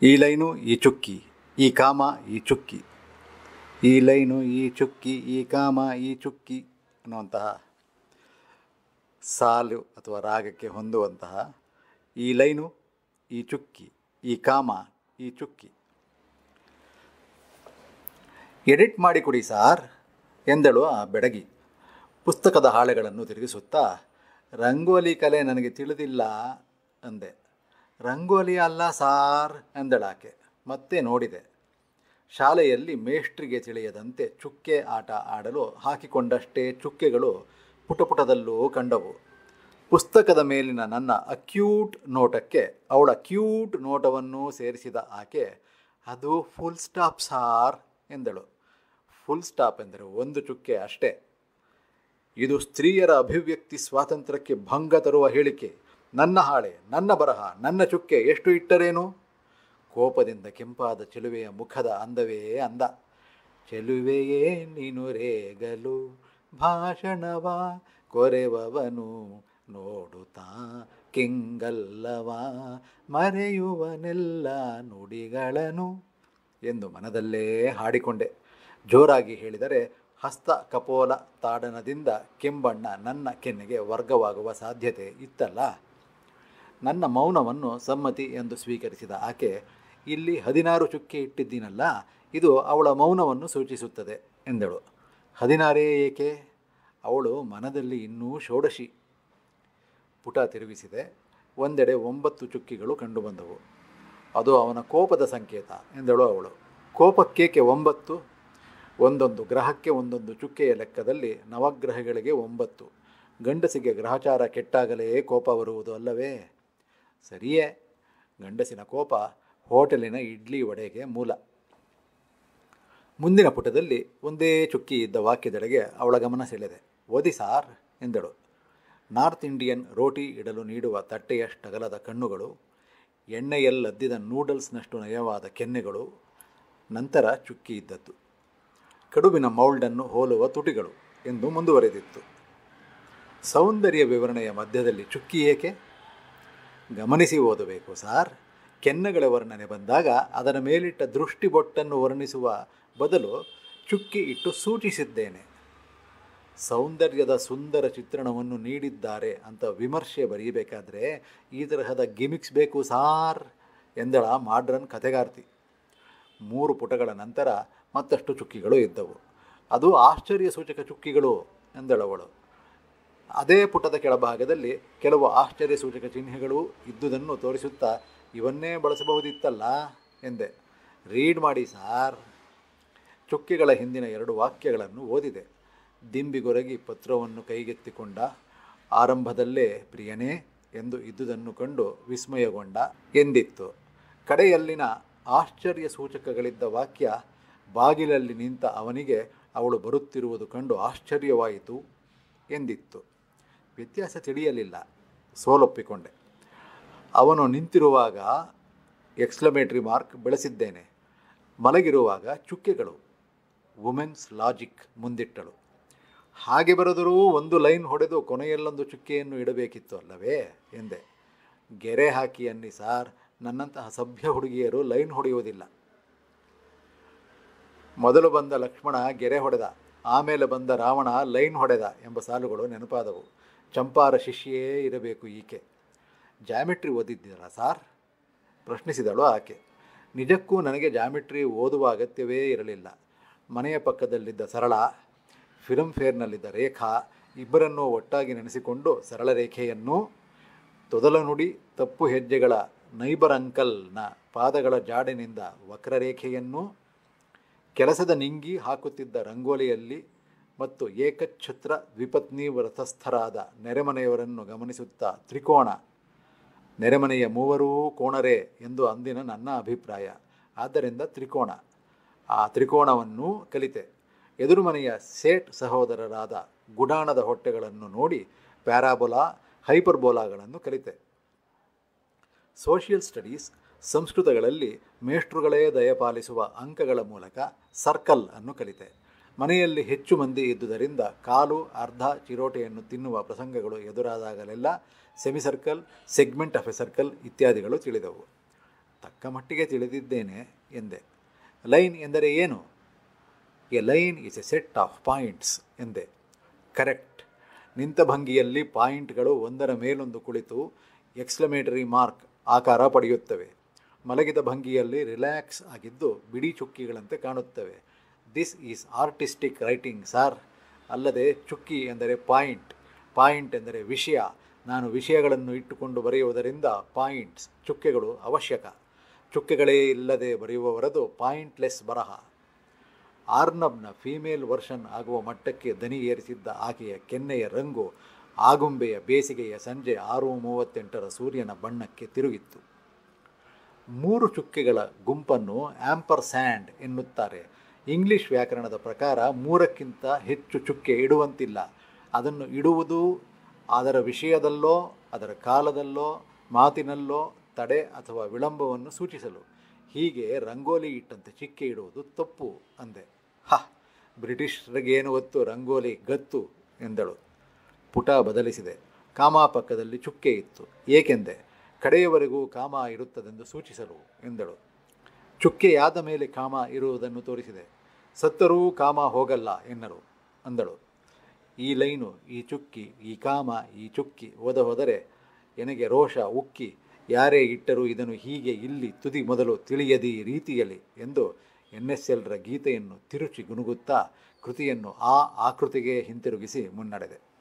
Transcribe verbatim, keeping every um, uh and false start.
ಈ ಲೈನು ಈ ಚುಕ್ಕಿ, ಈ ಕಾಮ ಈ ಚುಕ್ಕಿ, ಈ ಲೈನು ಈ ಚುಕ್ಕಿ, ಈ ಕಾಮ ಈ ಚುಕ್ಕಿ ಅನ್ನುವಂತಹ ಸಾಲು ಅಥವಾ ರಾಗಕ್ಕೆ ಹೊಂದುವಂತಹ ಈ ಲೈನು ಈ ಚುಕ್ಕಿ, ಈ ಕಾಮ ಈ ಚುಕ್ಕಿ. ಎಡಿಟ್ ಮಾಡಿ ಕೊಡಿ ಸಾರ್ ಎಂದಳು ಆ ಬೆಡಗಿ ಪುಸ್ತಕದ ಹಾಳೆಗಳನ್ನು ತಿರುಗಿಸುತ್ತಾ. ರಂಗೋಲಿ ಕಲೆ ನನಗೆ ತಿಳಿದಿಲ್ಲ ಅಂದೆ. ರಂಗೋಲಿ ಅಲ್ಲ ಸಾರ್ ಎಂದಳಾಕೆ. ಮತ್ತೆ ನೋಡಿದೆ. ಶಾಲೆಯಲ್ಲಿ ಮೇಷ್ಟ್ರಿಗೆ ತಿಳಿಯದಂತೆ ಚುಕ್ಕೆ ಆಟ ಆಡಲು ಹಾಕಿಕೊಂಡಷ್ಟೇ ಚುಕ್ಕೆಗಳು ಪುಟಪುಟದಲ್ಲೂ ಕಂಡವು. ಪುಸ್ತಕದ ಮೇಲಿನ ನನ್ನ ಅಕ್ಯೂಟ್ ನೋಟಕ್ಕೆ ಅವಳ ಕ್ಯೂಟ್ ನೋಟವನ್ನು ಸೇರಿಸಿದ ಆಕೆ, ಅದು ಫುಲ್ ಸ್ಟಾಪ್ ಸಾರ್ ಎಂದಳು. ಫುಲ್ ಸ್ಟಾಪ್ ಎಂದರೆ ಒಂದು ಚುಕ್ಕೆ ಅಷ್ಟೇ. ಇದು ಸ್ತ್ರೀಯರ ಅಭಿವ್ಯಕ್ತಿ ಸ್ವಾತಂತ್ರ್ಯಕ್ಕೆ ಭಂಗ ತರುವ ಹೇಳಿಕೆ. ನನ್ನ ಹಾಳೆ, ನನ್ನ ಬರಹ, ನನ್ನ ಚುಕ್ಕೆ ಎಷ್ಟು ಇಟ್ಟರೇನು? ಕೋಪದಿಂದ ಕೆಂಪಾದ ಚೆಲುವೆಯ ಮುಖದ ಅಂದವೇ ಅಂದ. ಚೆಲುವೆಯೇ ನೀನು ರೇಗಲು ಭಾಷಣವ ಕೊರೆವವನು ನೋಡುತ್ತಾ ಕೆಂಗಲ್ಲವ ಮರೆಯುವನೆಲ್ಲ ನುಡಿಗಳನ್ನು ಎಂದು ಮನದಲ್ಲೇ ಹಾಡಿಕೊಂಡೆ. ಜೋರಾಗಿ ಹೇಳಿದರೆ ಹಸ್ತ ಕಪೋಲ ತಾಡನದಿಂದ ಕೆಂಬಣ್ಣ ನನ್ನ ಕೆನ್ನೆಗೆ ವರ್ಗವಾಗುವ ಸಾಧ್ಯತೆ ಇತ್ತಲ್ಲ. ನನ್ನ ಮೌನವನ್ನು ಸಮ್ಮತಿ ಎಂದು ಸ್ವೀಕರಿಸಿದ ಆಕೆ, ಇಲ್ಲಿ ಹದಿನಾರು ಚುಕ್ಕೆ ಇಟ್ಟಿದ್ದೀನಲ್ಲ, ಇದು ಅವಳ ಮೌನವನ್ನು ಸೂಚಿಸುತ್ತದೆ ಎಂದಳು. ಹದಿನಾರೇ ಏಕೆ? ಅವಳು ಮನದಲ್ಲಿ ಇನ್ನೂ ಷೋಡಶಿ. ಪುಟ ತಿರುಗಿಸಿದೆ. ಒಂದೆಡೆ ಒಂಬತ್ತು ಚುಕ್ಕಿಗಳು ಕಂಡುಬಂದವು. ಅದು ಅವನ ಕೋಪದ ಸಂಕೇತ ಎಂದಳು ಅವಳು. ಕೋಪಕ್ಕೇಕೆ ಒಂಬತ್ತು? ಒಂದೊಂದು ಗ್ರಹಕ್ಕೆ ಒಂದೊಂದು ಚುಕ್ಕೆಯ ಲೆಕ್ಕದಲ್ಲಿ ನವಗ್ರಹಗಳಿಗೆ ಒಂಬತ್ತು. ಗಂಡಸಿಗೆ ಗ್ರಹಚಾರ ಕೆಟ್ಟಾಗಲೇ ಕೋಪ ಬರುವುದು ಅಲ್ಲವೇ? ಸರಿಯೇ. ಗಂಡಸಿನ ಕೋಪ ಹೋಟೆಲಿನ ಇಡ್ಲಿ ವಡೆಗೆ ಮೂಲ. ಮುಂದಿನ ಪುಟದಲ್ಲಿ ಒಂದೇ ಚುಕ್ಕಿ ಇದ್ದ ವಾಕ್ಯದೆಡೆಗೆ ಅವಳ ಗಮನ ಸೆಳೆದೆ. ಓದಿ ಸಾರ್ ಎಂದಳು. ನಾರ್ತ್ ಇಂಡಿಯನ್ ರೋಟಿ ಇಡಲು ನೀಡುವ ತಟ್ಟೆಯಷ್ಟಗಲದ ಕಣ್ಣುಗಳು, ಎಣ್ಣೆಯಲ್ಲದ್ದಿದ ನೂಡಲ್ಸ್ನಷ್ಟು ನಯವಾದ ಕೆನ್ನೆಗಳು, ನಂತರ ಚುಕ್ಕಿ ಇದ್ದದ್ದು. ಕಡುಬಿನ ಮೌಲ್ಡನ್ನು ಹೋಲುವ ತುಟಿಗಳು ಎಂದು ಮುಂದುವರೆದಿತ್ತು. ಸೌಂದರ್ಯ ವಿವರಣೆಯ ಮಧ್ಯದಲ್ಲಿ ಚುಕ್ಕಿ ಏಕೆ? ಗಮನಿಸಿ ಓದಬೇಕು ಸಾರ್. ಕೆನ್ನೆಗಳ ವರ್ಣನೆ ಬಂದಾಗ ಅದರ ಮೇಲಿಟ್ಟ ದೃಷ್ಟಿಬೊಟ್ಟನ್ನು ವರ್ಣಿಸುವ ಬದಲು ಚುಕ್ಕಿ ಇಟ್ಟು ಸೂಚಿಸಿದ್ದೇನೆ. ಸೌಂದರ್ಯದ ಸುಂದರ ಚಿತ್ರಣವನ್ನು ನೀಡಿದ್ದಾರೆ ಅಂತ ವಿಮರ್ಶೆ ಬರೆಯಬೇಕಾದ್ರೆ ಈ ತರಹದ ಗಿಮಿಕ್ಸ್ ಬೇಕು ಸಾರ್ ಎಂದಳ ಮಾಡ್ರನ್ ಕಥೆಗಾರ್ತಿ. ಮೂರು ಪುಟಗಳ ನಂತರ ಮತ್ತಷ್ಟು ಚುಕ್ಕಿಗಳು ಇದ್ದವು. ಅದು ಆಶ್ಚರ್ಯ ಸೂಚಕ ಚುಕ್ಕಿಗಳು ಎಂದಳವಳು. ಅದೇ ಪುಟದ ಕೆಳಭಾಗದಲ್ಲಿ ಕೆಲವು ಆಶ್ಚರ್ಯ ಸೂಚಕ ಚಿಹ್ನೆಗಳು ಇದ್ದುದನ್ನು ತೋರಿಸುತ್ತಾ, ಇವನ್ನೇ ಬಳಸಬಹುದಿತ್ತಲ್ಲ ಎಂದೆ. ರೀಡ್ ಮಾಡಿ ಸಾರ್. ಚುಕ್ಕಿಗಳ ಹಿಂದಿನ ಎರಡು ವಾಕ್ಯಗಳನ್ನು ಓದಿದೆ. ದಿಂಬಿಗೊರಗಿ ಪತ್ರವನ್ನು ಕೈಗೆತ್ತಿಕೊಂಡ. ಆರಂಭದಲ್ಲೇ ಪ್ರಿಯನೇ ಎಂದು ಇದ್ದುದನ್ನು ಕಂಡು ವಿಸ್ಮಯಗೊಂಡ ಎಂದಿತ್ತು. ಕಡೆಯಲ್ಲಿನ ಆಶ್ಚರ್ಯ ಸೂಚಕಗಳಿದ್ದ ವಾಕ್ಯ, ಬಾಗಿಲಲ್ಲಿ ನಿಂತ ಅವನಿಗೆ ಅವಳು ಬರುತ್ತಿರುವುದು ಕಂಡು ಆಶ್ಚರ್ಯವಾಯಿತು ಎಂದಿತ್ತು. ವ್ಯತ್ಯಾಸ ತಿಳಿಯಲಿಲ್ಲ. ಸೋಲೊಪ್ಪಿಕೊಂಡೆ. ಅವನು ನಿಂತಿರುವಾಗ ಎಕ್ಸ್ಕ್ಲಮೇಟರಿ ಮಾರ್ಕ್ ಬೆಳೆಸಿದ್ದೇನೆ. ಮಲಗಿರುವಾಗ ಚುಕ್ಕೆಗಳು, ವುಮೆನ್ಸ್ ಲಾಜಿಕ್ ಮುಂದಿಟ್ಟಳು. ಹಾಗೆ ಬರೆದರೂ ಒಂದು ಲೈನ್ ಹೊಡೆದು ಕೊನೆಯಲ್ಲೊಂದು ಚುಕ್ಕೆಯನ್ನು ಇಡಬೇಕಿತ್ತು ಅಲ್ಲವೇ ಎಂದೆ. ಗೆರೆ ಹಾಕಿ ಅನ್ನಿ ಸಾರ್. ನನ್ನಂತಹ ಸಭ್ಯ ಹುಡುಗಿಯರು ಲೈನ್ ಹೊಡೆಯುವುದಿಲ್ಲ. ಮೊದಲು ಬಂದ ಲಕ್ಷ್ಮಣ ಗೆರೆ ಹೊಡೆದ, ಆಮೇಲೆ ಬಂದ ರಾವಣ ಲೈನ್ ಹೊಡೆದ ಎಂಬ ಸಾಲುಗಳು ನೆನಪಾದವು. ಚಂಪಾರ ಶಿಷ್ಯೇ ಇರಬೇಕು ಈಕೆ. ಜಾಮೆಟ್ರಿ ಓದಿದ್ದೀರಾ ಸಾರ್ ಪ್ರಶ್ನಿಸಿದಳು ಆಕೆ. ನಿಜಕ್ಕೂ ನನಗೆ ಜಾಮೆಟ್ರಿ ಓದುವ ಅಗತ್ಯವೇ ಇರಲಿಲ್ಲ. ಮನೆಯ ಪಕ್ಕದಲ್ಲಿದ್ದ ಸರಳ, ಫಿಲ್ಮ್ ಫೇರ್ನಲ್ಲಿದ್ದ ರೇಖಾ ಇಬ್ಬರನ್ನೂ ಒಟ್ಟಾಗಿ ನೆನೆಸಿಕೊಂಡು ಸರಳ ರೇಖೆಯನ್ನು, ತೊದಲ ನುಡಿ ತಪ್ಪು ಹೆಜ್ಜೆಗಳ ನೈಬರ್ ಅಂಕಲ್ನ ಪಾದಗಳ ಜಾಡಿನಿಂದ ವಕ್ರರೇಖೆಯನ್ನು, ಕೆಲಸದ ನಿಂಗಿ ಹಾಕುತ್ತಿದ್ದ ರಂಗೋಲಿಯಲ್ಲಿ ಮತ್ತು ಏಕಛತ್ರ ದ್ವಿಪತ್ನಿ ವ್ರತಸ್ಥರಾದ ನೆರೆಮನೆಯವರನ್ನು ಗಮನಿಸುತ್ತಾ ತ್ರಿಕೋಣ, ನೆರೆಮನೆಯ ಮೂವರೂ ಕೋಣರೇ ಎಂದು ಅಂದಿನ ನನ್ನ ಅಭಿಪ್ರಾಯ. ಆದ್ದರಿಂದ ತ್ರಿಕೋಣ. ಆ ತ್ರಿಕೋಣವನ್ನು ಕಲಿತೆ. ಎದುರು ಮನೆಯ ಸೇಟ್ ಸಹೋದರರಾದ ಗುಡಾಣದ ಹೊಟ್ಟೆಗಳನ್ನು ನೋಡಿ ಪ್ಯಾರಾಬೋಲಾ, ಹೈಪರ್ಬೋಲಾಗಳನ್ನು ಕಲಿತೆ. ಸೋಷಿಯಲ್ ಸ್ಟಡೀಸ್, ಸಂಸ್ಕೃತಗಳಲ್ಲಿ ಮೇಷ್ಟ್ರುಗಳೇ ದಯಪಾಲಿಸುವ ಅಂಕಗಳ ಮೂಲಕ ಸರ್ಕಲ್ ಅನ್ನು ಕಲಿತೆ. ಮನೆಯಲ್ಲಿ ಹೆಚ್ಚು ಮಂದಿ ಇದ್ದುದರಿಂದ ಕಾಲು ಅರ್ಧ ಚಿರೋಟೆಯನ್ನು ತಿನ್ನುವ ಪ್ರಸಂಗಗಳು ಎದುರಾದಾಗಲೆಲ್ಲ semicircle, segment of a circle ಇತ್ಯಾದಿಗಳು ತಿಳಿದವು. ತಕ್ಕ ಮಟ್ಟಿಗೆ ತಿಳಿದಿದ್ದೇನೆ ಎಂದೆ. ಲೈನ್ ಎಂದರೆ ಏನು? A line is a set of points ಎಂದೆ. ಕರೆಕ್ಟ್. ನಿಂತ ಭಂಗಿಯಲ್ಲಿ ಪಾಯಿಂಟ್ಗಳು ಒಂದರ ಮೇಲೊಂದು ಕುಳಿತು ಎಕ್ಸ್ಕ್ಲಮೇಟರಿ ಮಾರ್ಕ್ ಆಕಾರ ಪಡೆಯುತ್ತವೆ. ಮಲಗಿದ ಭಂಗಿಯಲ್ಲಿ ರಿಲ್ಯಾಕ್ಸ್ ಆಗಿದ್ದು ಬಿಡಿ ಚುಕ್ಕಿಗಳಂತೆ ಕಾಣುತ್ತವೆ. This is artistic writing sir. ಅಲ್ಲದೆ ಚುಕ್ಕಿ ಎಂದರೆ ಪಾಯಿಂಟ್, ಪಾಯಿಂಟ್ ಎಂದರೆ ವಿಷಯ. ನಾನು ವಿಷಯಗಳನ್ನು ಇಟ್ಟುಕೊಂಡು ಬರೆಯುವುದರಿಂದ ಪಾಯಿಂಟ್ಸ್, ಚುಕ್ಕೆಗಳು ಅವಶ್ಯಕ. ಚುಕ್ಕೆಗಳೇ ಇಲ್ಲದೆ ಬರೆಯುವವರದು ಪಾಯಿಂಟ್ಲೆಸ್ ಬರಹ. ಆರ್ನಬ್ನ ಫೀಮೇಲ್ ವರ್ಷನ್ ಆಗುವ ಮಟ್ಟಕ್ಕೆ ದನಿ ಏರಿಸಿದ್ದ ಆಕೆಯ ಕೆನ್ನೆಯ ರಂಗು ಆಗುಂಬೆಯ ಬೇಸಿಗೆಯ ಸಂಜೆ ಆರು ಮೂವತ್ತೆಂಟರ ಸೂರ್ಯನ ಬಣ್ಣಕ್ಕೆ ತಿರುಗಿತ್ತು. ಮೂರು ಚುಕ್ಕೆಗಳ ಗುಂಪನ್ನು ಆಂಪರ್ ಸ್ಯಾಂಡ್ ಎನ್ನುತ್ತಾರೆ. ಇಂಗ್ಲಿಷ್ ವ್ಯಾಕರಣದ ಪ್ರಕಾರ ಮೂರಕ್ಕಿಂತ ಹೆಚ್ಚು ಚುಕ್ಕೆ ಇಡುವಂತಿಲ್ಲ. ಅದನ್ನು ಇಡುವುದು ಅದರ ವಿಷಯದಲ್ಲೋ ಅದರ ಕಾಲದಲ್ಲೋ ಮಾತಿನಲ್ಲೋ ತಡೆ ಅಥವಾ ವಿಳಂಬವನ್ನು ಸೂಚಿಸಲು. ಹೀಗೆ ರಂಗೋಲಿ ಇಟ್ಟಂತೆ ಚಿಕ್ಕೆ ಇಡುವುದು ತಪ್ಪು ಅಂದೆ. ಹ, ಬ್ರಿಟಿಷರಿಗೇನು ಗೊತ್ತು ರಂಗೋಲಿ ಗತ್ತು ಎಂದಳು. ಪುಟ ಬದಲಿಸಿದೆ. ಕಾಮ ಪಕ್ಕದಲ್ಲಿ ಚುಕ್ಕೆ ಇತ್ತು. ಏಕೆಂದೆ. ಕಡೆಯವರೆಗೂ ಕಾಮ ಇರುತ್ತದೆಂದು ಸೂಚಿಸಲು ಎಂದಳು. ಚುಕ್ಕೆಯಾದ ಮೇಲೆ ಕಾಮ ಇರುವುದನ್ನು ತೋರಿಸಿದೆ. ಸತ್ತರೂ ಕಾಮ ಹೋಗಲ್ಲ ಎನ್ನರು ಅಂದಳು. ಈ ಲೈನು, ಈ ಚುಕ್ಕಿ, ಈ ಕಾಮ, ಈ ಚುಕ್ಕಿ ಓದ ಹೋದರೆ ಎನಗೆ ರೋಷ ಉಕ್ಕಿ, ಯಾರೇ ಇಟ್ಟರೂ ಇದನ್ನು ಹೀಗೆ ಇಲ್ಲಿ ತುದಿ ಮೊದಲು ತಿಳಿಯದಿ ರೀತಿಯಲ್ಲಿ ಎಂದು ಎನ್ ಎಸ್ ಎಲ್ರ ಗೀತೆಯನ್ನು ತಿರುಚಿ ಗುನುಗುತ್ತಾ ಕೃತಿಯನ್ನು ಆ ಆಕೃತಿಗೆ ಹಿಂತಿರುಗಿಸಿ ಮುನ್ನಡೆದೆ.